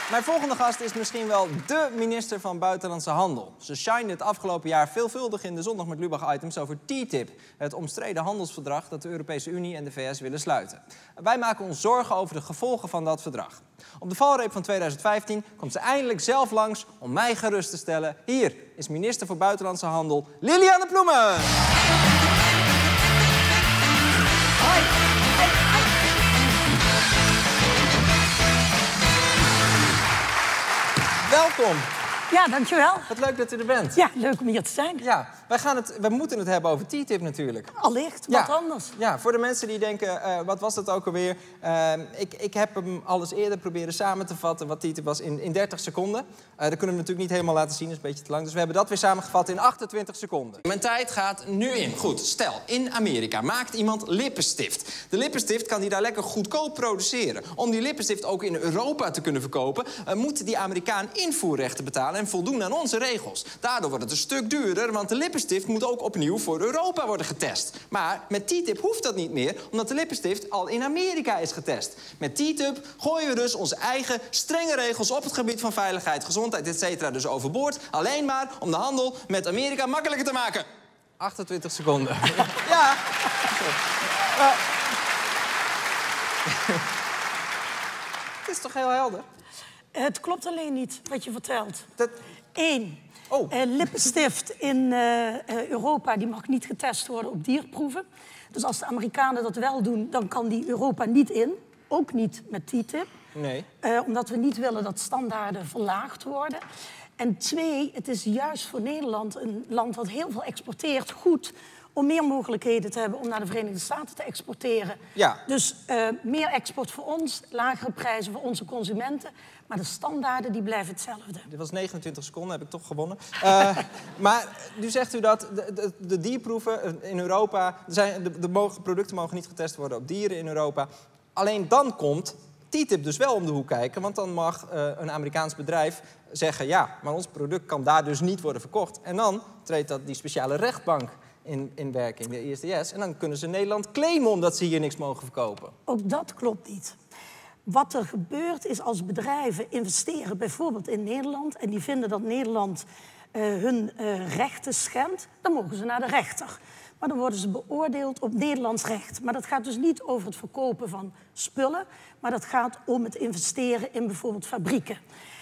Mijn volgende gast is misschien wel dé minister van Buitenlandse Handel. Ze shined het afgelopen jaar veelvuldig in de Zondag met Lubach items over TTIP. Het omstreden handelsverdrag dat de Europese Unie en de VS willen sluiten. Wij maken ons zorgen over de gevolgen van dat verdrag. Op de valreep van 2015 komt ze eindelijk zelf langs om mij gerust te stellen. Hier is minister voor Buitenlandse Handel Liliane Ploemen. Hoi. Welkom. Ja, dankjewel. Wat leuk dat u er bent. Ja, leuk om hier te zijn. Ja, we moeten het hebben over TTIP natuurlijk. Allicht, wat anders. Ja, voor de mensen die denken, wat was dat ook alweer? Ik heb hem al eens eerder proberen samen te vatten wat TTIP was in 30 seconden. Dat kunnen we natuurlijk niet helemaal laten zien, dat is een beetje te lang. Dus we hebben dat weer samengevat in 28 seconden. Mijn tijd gaat nu in. Goed, stel, in Amerika maakt iemand lippenstift. De lippenstift kan die daar lekker goedkoop produceren. Om die lippenstift ook in Europa te kunnen verkopen, moet die Amerikaan invoerrechten betalen en voldoen aan onze regels. Daardoor wordt het een stuk duurder, want de lippenstift moet ook opnieuw voor Europa worden getest. Maar met TTIP hoeft dat niet meer, omdat de lippenstift al in Amerika is getest. Met TTIP gooien we dus onze eigen strenge regels op het gebied van veiligheid, gezondheid, etc. dus overboord. Alleen maar om de handel met Amerika makkelijker te maken. 28 seconden. Ja. Het is toch heel helder? Het klopt alleen niet wat je vertelt. Dat... Eén. Lippenstift in Europa die mag niet getest worden op dierproeven. Dus als de Amerikanen dat wel doen, dan kan die Europa niet in. Ook niet met TTIP. Nee. Omdat we niet willen dat standaarden verlaagd worden. En twee, het is juist voor Nederland, een land dat heel veel exporteert, goed om meer mogelijkheden te hebben om naar de Verenigde Staten te exporteren. Ja. Dus meer export voor ons, lagere prijzen voor onze consumenten. Maar de standaarden die blijven hetzelfde. Dit was 29 seconden, heb ik toch gewonnen. Maar nu zegt u dat de dierproeven in Europa... De producten mogen niet getest worden op dieren in Europa. Alleen dan komt TTIP dus wel om de hoek kijken. Want dan mag een Amerikaans bedrijf zeggen... ja, maar ons product kan daar dus niet worden verkocht. En dan treedt die speciale rechtbank in werking, de ISDS. En dan kunnen ze Nederland claimen omdat ze hier niks mogen verkopen. Ook dat klopt niet. Wat er gebeurt is als bedrijven investeren bijvoorbeeld in Nederland... en die vinden dat Nederland hun rechten schendt, dan mogen ze naar de rechter. Maar dan worden ze beoordeeld op Nederlands recht. Maar dat gaat dus niet over het verkopen van spullen... maar dat gaat om het investeren in bijvoorbeeld fabrieken.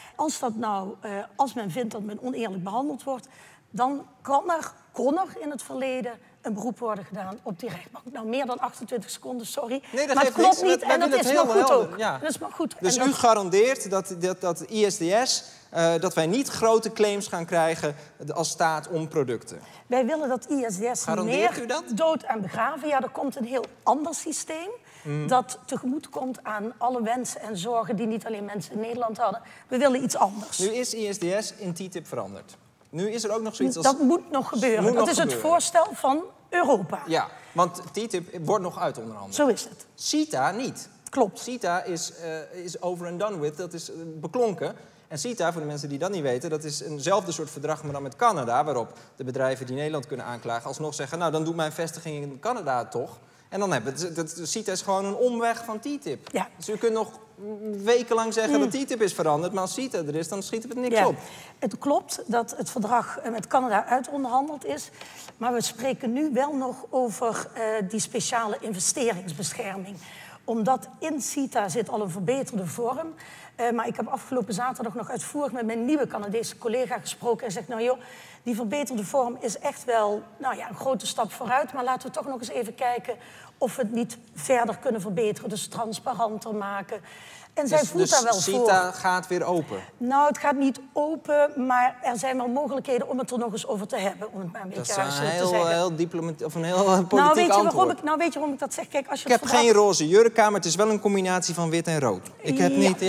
Als men vindt dat men oneerlijk behandeld wordt... dan kon er in het verleden een beroep worden gedaan op die rechtbank. Nou, meer dan 28 seconden, sorry. Nee, dat maar geeft het klopt niks. niet en dat is maar goed ook. Ja. Dat is maar goed. Dus u garandeert dat ISDS... dat wij niet grote claims gaan krijgen als staat om producten. Wij willen dat ISDS Garandeert u dat? Dood en begraven. Ja, er komt een heel ander systeem... dat tegemoet komt aan alle wensen en zorgen... die niet alleen mensen in Nederland hadden. We willen iets anders. Nu is ISDS in TTIP veranderd. Nu is er ook nog zoiets als... Dat moet nog gebeuren. Dat is het voorstel van Europa. Ja, want TTIP wordt nog uitonderhandeld. Zo is het. CETA niet. Klopt. CETA is over and done with. Dat is beklonken. En CETA, voor de mensen die dat niet weten... dat is eenzelfde soort verdrag, maar dan met Canada... waarop de bedrijven die Nederland kunnen aanklagen... alsnog zeggen, nou, dan doet mijn vestiging in Canada toch. En dan hebben we... CETA is gewoon een omweg van TTIP. Ja. Dus u kunt nog wekenlang zeggen dat TTIP is veranderd... maar als CETA er is, dan schiet het niks op. Het klopt dat het verdrag met Canada uitonderhandeld is... maar we spreken nu wel nog over die speciale investeringsbescherming. Omdat in CETA zit al een verbeterde vorm... maar ik heb afgelopen zaterdag nog uitvoerig met mijn nieuwe Canadese collega gesproken... en zegt, nou joh, die verbeterde vorm is echt wel een grote stap vooruit... maar laten we toch nog eens even kijken of we het niet verder kunnen verbeteren. Dus transparanter maken. En zij voelt daar wel voor. Dus CETA gaat weer open? Nou, het gaat niet open, maar er zijn wel mogelijkheden om het er nog eens over te hebben. Om het maar een beetje dat is een heel diplomatiek of een heel politiek antwoord. Weet je waarom ik dat zeg? Kijk, als je ik heb geen roze jurk aan, maar het is wel een combinatie van wit en rood. Ik heb niet...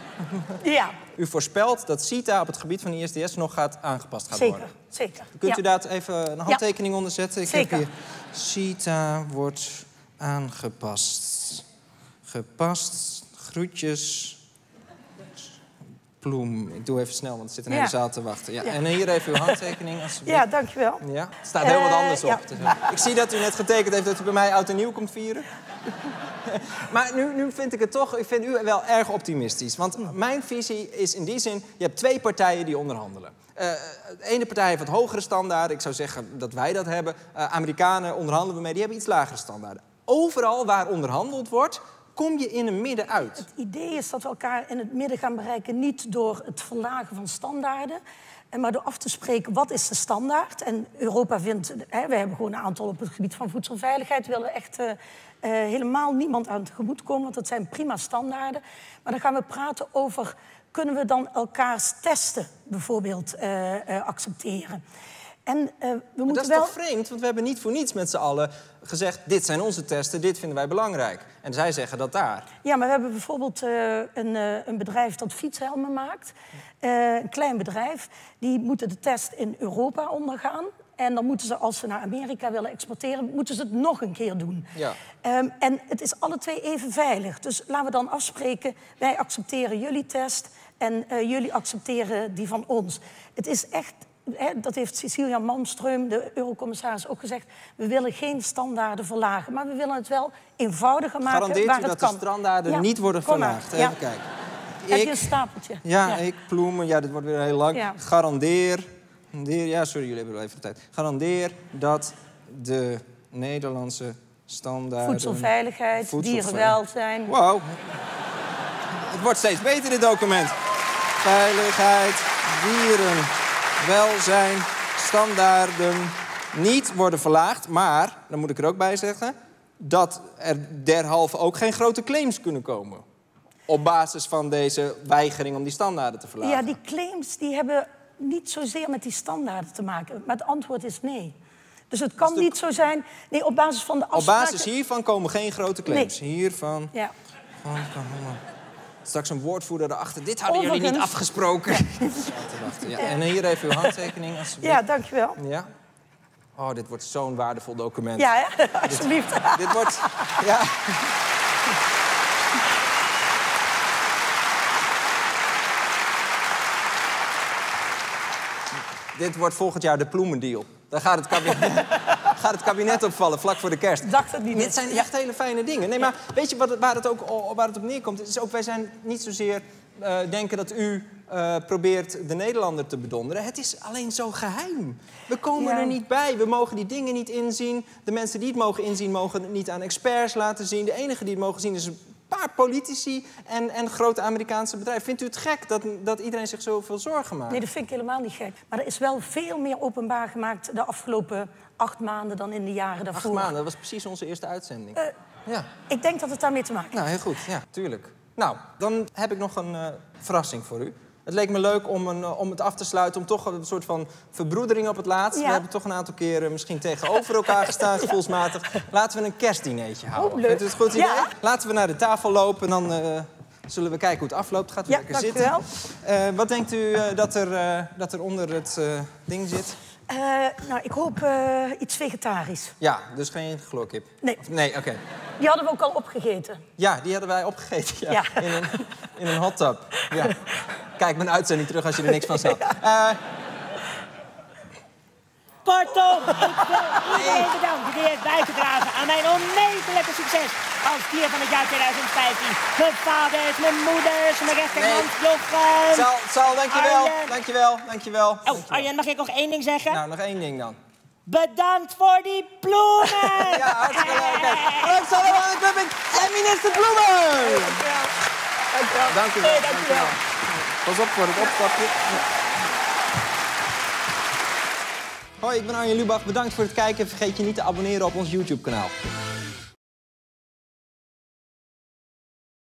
Ja. U voorspelt dat CETA op het gebied van ISDS nog aangepast gaat worden. Zeker. Kunt u daar even een handtekening onder zetten? Ik Zeker. heb hier... CETA wordt aangepast. Gepast. Groetjes. Ploem. Ik doe even snel, want er zit een hele zaal te wachten. Ja. En hier even uw handtekening, alsjeblieft. Ja, dankjewel. Ja, het staat heel wat anders op. Ja. Ik zie dat u net getekend heeft dat u bij mij oud en nieuw komt vieren. Maar nu vind ik het toch, ik vind u wel erg optimistisch. Want mijn visie is in die zin, je hebt 2 partijen die onderhandelen. De ene partij heeft wat hogere standaarden. Ik zou zeggen dat wij dat hebben. Amerikanen onderhandelen we mee, die hebben iets lagere standaarden. Overal waar onderhandeld wordt, kom je in een midden uit. Het idee is dat we elkaar in het midden gaan bereiken, niet door het verlagen van standaarden, maar door af te spreken wat is de standaard. En Europa vindt, wij hebben gewoon een aantal op het gebied van voedselveiligheid, willen echt helemaal niemand aan tegemoet komen, want dat zijn prima standaarden. Maar dan gaan we praten over, kunnen we dan elkaars testen bijvoorbeeld accepteren? En we moeten dat is toch vreemd, want we hebben niet voor niets met z'n allen gezegd, dit zijn onze testen, dit vinden wij belangrijk. En zij zeggen dat daar. Ja, maar we hebben bijvoorbeeld een bedrijf dat fietshelmen maakt. Een klein bedrijf. Die moeten de test in Europa ondergaan. En dan moeten ze, als ze naar Amerika willen exporteren, moeten ze het nog een keer doen. Ja. En het is alle 2 even veilig. Dus laten we dan afspreken, wij accepteren jullie test en jullie accepteren die van ons. Het is echt... dat heeft Cecilia Malmström, de eurocommissaris, ook gezegd. We willen geen standaarden verlagen, maar we willen het wel eenvoudiger maken. Garandeert waar u het dat kan. de standaarden niet worden verlaagd? Even kijken. Heb je een stapeltje? Ja, ik, Ploemen, ja, dit wordt weer heel lang. Ja. Garandeer, ja, sorry, jullie hebben wel even de tijd. Garandeer dat de Nederlandse standaarden... Voedselveiligheid, dierenwelzijn... Wow. Het wordt steeds beter, dit document. Veiligheid, dierenwelzijn, standaarden niet worden verlaagd. Maar, dan moet ik er ook bij zeggen, dat er derhalve ook geen grote claims kunnen komen. Op basis van deze weigering om die standaarden te verlagen. Ja, die claims die hebben niet zozeer met die standaarden te maken. Maar het antwoord is nee. Dus het kan niet zo zijn... Nee, op basis van de afspraken... Op basis hiervan komen geen grote claims. Nee. Hiervan... Ja. Straks een woordvoerder erachter. Dit hadden jullie niet afgesproken. Ja. En hier even uw handtekening, alsjeblieft. Ja, dankjewel. Ja. Oh, dit wordt zo'n waardevol document. Ja, hè? Alsjeblieft. Dit wordt... Ja. Dit wordt volgend jaar de Ploemendeal. Daar gaat het kabinet opvallen, vlak voor de kerst. Ik dacht het niet. Dit zijn echt hele fijne dingen. Nee, maar weet je waar het op neerkomt? Het is ook, wij zijn niet zozeer denken dat u probeert de Nederlander te bedonderen. Het is alleen zo geheim. We komen er niet bij. We mogen die dingen niet inzien. De mensen die het mogen inzien, mogen het niet aan experts laten zien. De enige die het mogen zien is een paar politici en grote Amerikaanse bedrijven. Vindt u het gek dat iedereen zich zoveel zorgen maakt? Nee, dat vind ik helemaal niet gek. Maar er is wel veel meer openbaar gemaakt de afgelopen 8 maanden dan in de jaren daarvoor. 8 maanden, dat was precies onze eerste uitzending. Ja. Ik denk dat het daarmee te maken heeft. Nou, heel goed. Ja, tuurlijk. Nou, dan heb ik nog een verrassing voor u. Het leek me leuk om het af te sluiten, om toch een soort van verbroedering op het laatst. Ja. We hebben toch een aantal keren misschien tegenover elkaar gestaan, gevoelsmatig. Laten we een kerstdinertje houden. Leuk. Vindt u het een goed idee? Ja. Laten we naar de tafel lopen en dan zullen we kijken hoe het afloopt. Gaat u lekker zitten. Wat denkt u dat er onder het ding zit? Nou, ik hoop iets vegetarisch. Ja, dus geen chloorkip? Nee. Nee, oké. Die hadden we ook al opgegeten. Ja, die hadden wij opgegeten. Ja. Ja. In een hot tub. Ja. Kijk mijn uitzending terug als je er niks van snapt. Kortom, ik wil iedereen bedanken die heeft bijgedragen aan mijn onmetelijke succes als dier van het jaar 2015. Mijn vaders, mijn moeders, mijn rechterhand, Jochem. Sal, dankjewel. Arjen. Dankjewel. Oh, Arjen, mag ik nog 1 ding zeggen? Nou, nog 1 ding dan. Bedankt voor die bloemen! Ja, hartstikke leuk. Bedankt allemaal de club en minister Ploemen! Dankjewel. Dankjewel. Pas op voor het opstapje. Hoi, ik ben Arjen Lubach. Bedankt voor het kijken. Vergeet je niet te abonneren op ons YouTube-kanaal.